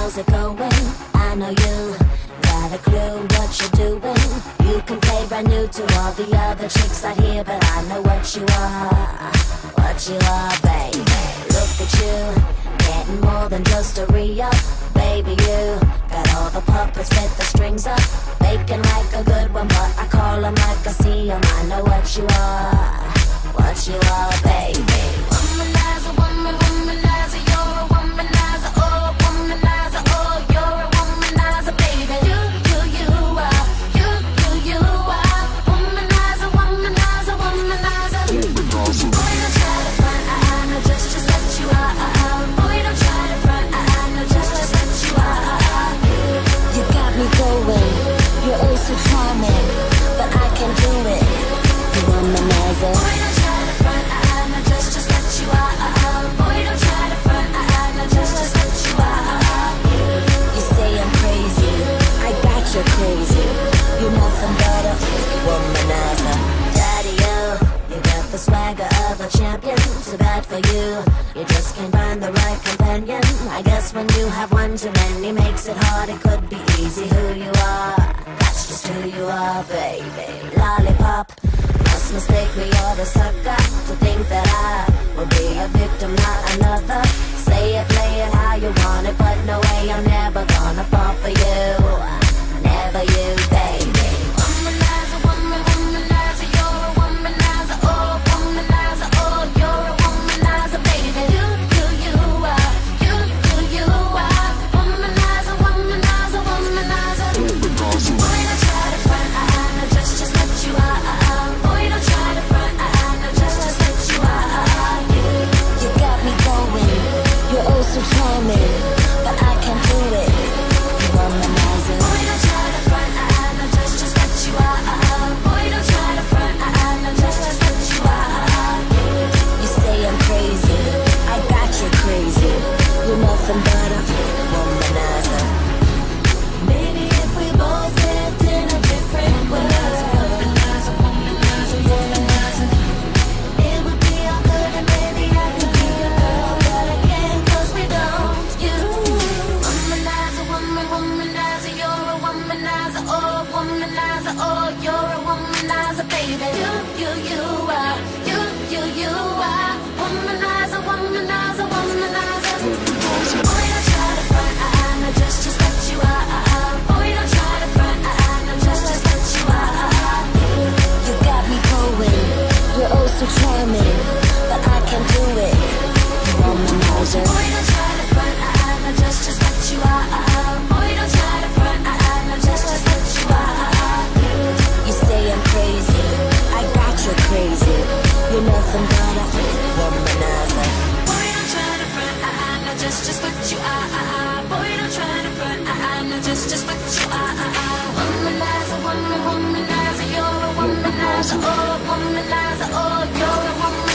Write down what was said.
how's it going? I know you got a clue what you're doing. You can play brand new to all the other chicks out here, but I know what you are, baby. Look at you, getting more than just a re-up. Baby, you got all the puppets with the strings up, faking like a good one, but I call them like I see them. I know what you are, baby. Womanizer, womanizer, you're a womanizer, oh, womanizer, oh, you're a womanizer, baby. You are, you are, womanizer, womanizer, womanizer. Boy, don't try to front, no, just let you out. Boy, don't try to front, no, just let you out. You got me going, you're oh so charming, but I can do it. You womanizer. Boy, don't try to front, no, just let you out. Boy, don't try to front, no, just let you out. You say I'm crazy, I got you crazy. You're nothing but a womanizer. Daddy, you got the swagger of a champion. Too bad for you, you just can't find the right companion. I guess when you have one too many makes it hard. It could be easy who you are, that's just who you are, baby. Lollipop, must mistake me or the sucker to think that I will be a victim, not another. Say it, play it how you want it, but no way, I'm never gonna fall for you. Never you, baby. Womanizer, womanizer, you're a womanizer, oh, womanizer, oh, you're a womanizer, baby. You are, you are, womanizer, womanizer, womanizer. Boy, don't try to front, no, just let you out. Boy, don't try to front, no, just let you out. You got me going, you're oh so charming, but I can't do it. You womanizer. Boy, don't try to front, no, just let you out. Boy, don't try to front, no, just let you out. You say I'm crazy, I got you crazy. You're nothing but a womanizer. Maybe if we both lived in a different world, it would be all good and maybe I could be your girl, but I can't 'cause we don't. You womanizer, womanizer, you're a womanizer, oh, womanizer, oh, you're a womanizer, baby. You are, you are, womanizer, womanizer, womanizer. Boy, don't try to front, no, just let you out. Boy, don't try to front, no, just let you out. You got me going, you're oh so charming, but I can't do it. You womanizer. Boy, don't try to front, no, just let you out. Boy, don't try to front, no, just let you out. You say I'm crazy, I got you crazy. You're nothing but a womanizer. Boy, don't try to front, no, just let you out. Boy, don't try to front, no, just let you out. Womanizer, womanizer, you're a womanizer, oh, womanizer, oh, you're a womanizer.